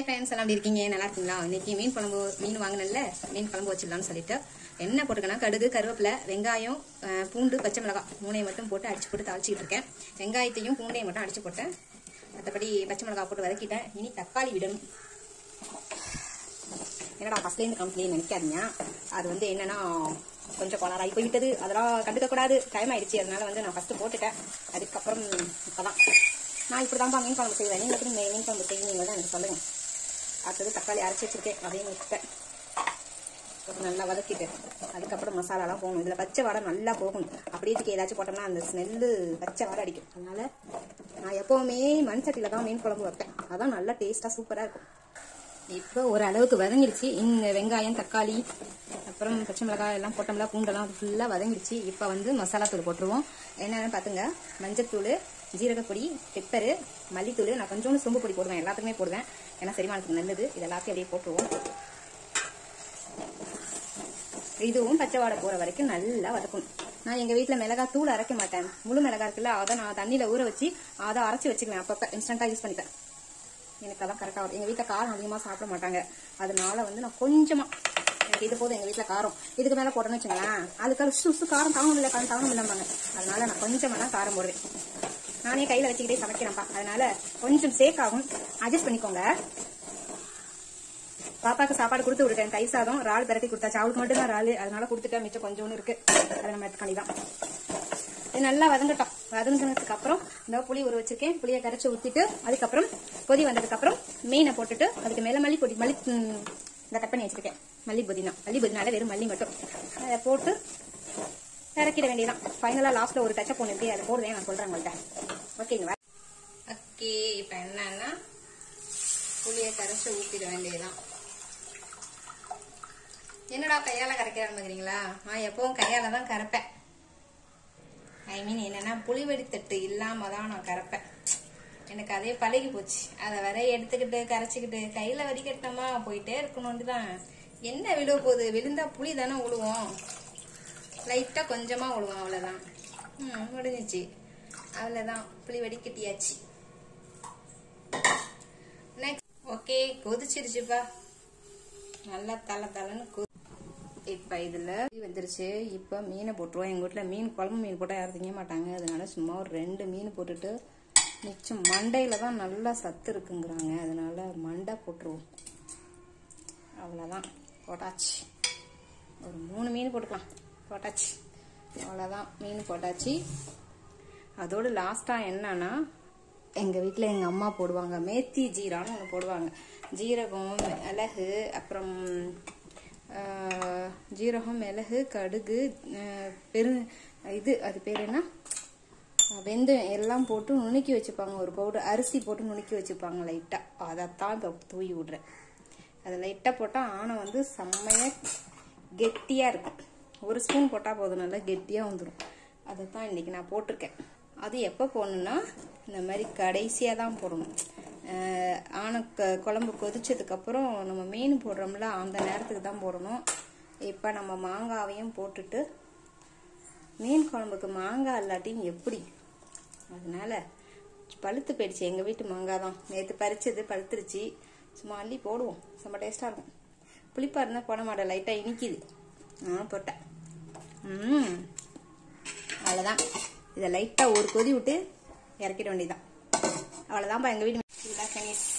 Hi friends, எல்லாம் எப்படி இருக்கீங்க? நல்லா இருக்கீங்களா? இன்னைக்கு மீன் வாங்கினல மீன் குழம்பு வச்சிடலாம்னு சொல்லிட்டு என்ன போட்டுக்கன்னா கடுகு, கருவேப்பிலை, வெங்காயம், பூண்டு, பச்சை மிளகாய் மூணையும் மட்டும் போட்டு அடிச்சு போட்டு தாளிச்சிட்டு இருக்கேன். வெங்காயத்தையும் பூண்டையும் மட்டும் அடிச்சு போட்டேன். மற்றபடி பச்சை மிளகாய் போட்டு வதக்கிட்டேன். இனி தக்காளி விடணும். என்னடா ஃபர்ஸ்ட்லேருந்து கம்ப்ளைண்ட் நினைக்காதீங்க. அது வந்து என்னன்னா கொஞ்சம் கொளாராகி போய்விட்டது. அதெல்லாம் கண்டுக்கக்கூடாது. டைம் ஆயிடுச்சு. அதனால வந்து நான் ஃபர்ஸ்ட் போட்டுட்டேன். அதுக்கப்புறம் இப்போதான் நான் இப்படி தான்ப்பா மீன் குழம்பு செய்வேன். நீங்கள் எப்படி மீன் குழம்பு செய்வீங்க தான் எனக்கு சொல்லுங்கள். அடுத்தது தக்காளி அரைச்சி வச்சிருக்கேன். அதையும் வச்சுட்டேன். நல்லா வதக்கிட்டு அதுக்கப்புறம் மசாலாலாம் போகணும். இதில் பச்சை வாடை நல்லா போகணும். அப்படியே இதுக்கு ஏதாச்சும் போட்டோம்னா அந்த ஸ்மெல்லு பச்சை வாடை அடிக்கும். அதனால நான் எப்போவுமே மண் சட்டியில் தான் மீன் குழம்பு வைப்பேன். அதான் நல்லா டேஸ்ட்டாக சூப்பராக இருக்கும். இப்போ ஒரு அளவுக்கு வதங்கிடுச்சு. இந்த வெங்காயம், தக்காளி, அப்புறம் பச்சை மிளகாய் எல்லாம் போட்டோம்ல, பூண்டெல்லாம் அது ஃபுல்லாக வதங்கிடுச்சு. இப்போ வந்து மசாலா தூள் போட்டுருவோம். என்னென்னு பார்த்துங்க. மஞ்சத்தூள், ஜீரகப்பொடி, பெப்பரு, மல்லித்தூள். நான் கொஞ்சோண்டு சோம்பு பொடி போடுவேன். எல்லாத்துக்குமே போடுவேன். ஏன்னா செரிமானத்துக்கு நல்லது. இது எல்லாத்தையும் அப்படியே போட்டுருவோம். இதுவும் பச்சை வாடை போகிற வரைக்கும் நல்லா வதக்கணும். நான் எங்கள் வீட்டில் மிளகாய் தூள் அரைக்க மாட்டேன். முழு மிளகாய் இருக்குல்ல, அதை நான் தண்ணியில் ஊற வச்சு அதை அரைச்சி வச்சுக்குவேன். அப்பப்போ இன்ஸ்டண்ட்டாக யூஸ் பண்ணிப்பேன். எனக்கு அதான் கரெக்டாக வரும். எங்கள் வீட்டில் காரம் அதிகமாக சாப்பிட மாட்டாங்க. அதனால வந்து நான் கொஞ்சமாக, எனக்கு இது போதும். எங்கள் வீட்டில் காரம் இதுக்கு மேலே போட்டோன்னு வச்சுங்களேன், அதுக்காக சுசு காரம் தாங்கணும் இல்லை, தாங்கணும் இல்லைம்பாங்க. அதனால நான் கொஞ்சமாக தான் காரம் போடுவேன். நானே கையில் வச்சுக்கிட்டே சமைக்கிறேன்ப்பா. அதனால கொஞ்சம் சேக்காகும். அட்ஜஸ்ட் பண்ணிக்கோங்க. பாப்பாக்கு சாப்பாடு கொடுத்து விட்டுட்டேன். தயிர் சாதம், இறால் பரட்டி கொடுத்தாச்சு. அவளுக்கு மட்டும் தான் இறால். அதனால கொடுத்துட்டேன். மிச்சம் கொஞ்சோன்னு இருக்கு. அதை நம்ம எடுத்துக்காண்டி தான். இது நல்லா வதங்கட்டும். வதங்கினதுக்கு அப்புறம் இந்த புளி ஊற வச்சிருக்கேன். புளியை கரைச்சி ஊற்றிட்டு அதுக்கப்புறம் கொதி வந்ததுக்கு அப்புறம் மீனை போட்டுட்டு அதுக்கு மேலே மல்லி இந்த கட் பண்ணி வச்சிருக்கேன். மல்லி புதினால வெறும் மல்லி மட்டும் அதை போட்டு இறக்கிட வேண்டியதான். ஃபைனலாக லாஸ்ட்ல ஒரு டச்சப் ஒன்று இருக்கு. அதை போடுவேன். நான் சொல்றேன் உங்கள்கிட்ட. ஓகேங்களா? ஓகே. இப்போ என்னன்னா புளியை கரைச்சி ஊற்றிட வேண்டியதுதான். என்னடா கையால கரைக்க ஆரம்பிக்கிறீங்களா? நான் எப்பவும் கையால தான் கரைப்பேன். ஐ மீன் என்னன்னா புளிவெடித்தட்டு இல்லாம தான் நான் கரைப்பேன். எனக்கு அதே பழகி போச்சு. அதை வர எடுத்துக்கிட்டு கரைச்சிக்கிட்டு கையில வடிகட்டமா போயிட்டே இருக்கணும்னு தான். என்ன விழுவ போகுது? விழுந்தா புளி தானே விழுவோம். லைட்டா கொஞ்சமா விழுவோம். அவ்வளவுதான். முடிஞ்சிச்சு. அவ்வளவுதான். புளி வடிகட்டியாச்சு. நெக்ஸ்ட். ஓகே, கொதிச்சிருச்சுப்பா. நல்லா தலன்னு இப்ப இதுல வந்துருச்சு. இப்ப மீனை போட்டுருவோம். எங்க வீட்டுல மீன் குழம்பு மீன் போட்டா யாரும் திங்க மாட்டாங்க. அதனால சும்மா ஒரு 2 மீன் போட்டுட்டு மிச்சம் மண்டையில தான் நல்லா சத்து இருக்குங்கிறாங்க. அதனால மண்டை போட்டுருவோம். அவ்வளவுதான். போட்டாச்சு. ஒரு 3 மீன் போட்டுக்கலாம். போட்டாச்சு. அவ்வளவுதான். மீன் போட்டாச்சு. அதோடு லாஸ்டா என்னன்னா எங்க வீட்டுல எங்க அம்மா போடுவாங்க மேத்தி ஜீரான்னு ஒன்று போடுவாங்க. ஜீரகம், மிளகு, அப்புறம் ஜீரகம், மிளகு, கடுகு, அது பேர் என்ன, வெந்தயம் எல்லாம் போட்டு நுணுக்கி வச்சுப்பாங்க. ஒரு பவுடர் அரிசி போட்டு நுணுக்கி வச்சுப்பாங்க லைட்டா. அதைத்தான் இப்போ தூவி விடுறேன். அதை லைட்டா போட்டா ஆனை வந்து செம்மையா கெட்டியா இருக்கும். 1 ஸ்பூன் போட்டா போதும், நல்லா கெட்டியா வந்துடும். அதைத்தான் இன்னைக்கு நான் போட்டிருக்கேன். அது எப்போ போடணும்னா இந்த மாதிரி கடைசியாக தான் போடணும். ஆனை குழம்பு கொதிச்சதுக்கு அப்புறம் நம்ம மீன் போடுறோம்ல, அந்த நேரத்துக்கு தான் போடணும். இப்போ நம்ம மாங்காவையும் போட்டுட்டு, மீன் குழம்புக்கு மாங்காய் இல்லாட்டியும் எப்படி? அதனால பழுத்து போயிடுச்சு. எங்கள் வீட்டு மாங்காய் தான் நேற்று பறிச்சது, பழுத்துருச்சு. சும்மா அள்ளி போடுவோம். செம்ம டேஸ்டாக இருக்கும். புளிப்பாக இருந்தால் போட மாட்டேன். லைட்டாக இனிக்குது. போட்டேன். அவ்வளோதான். இதை லைட்டாக ஒரு கொதி விட்டு இறக்கிட வேண்டியதான். அவ்வளோதான்ப்பா எங்கள் வீட்டு.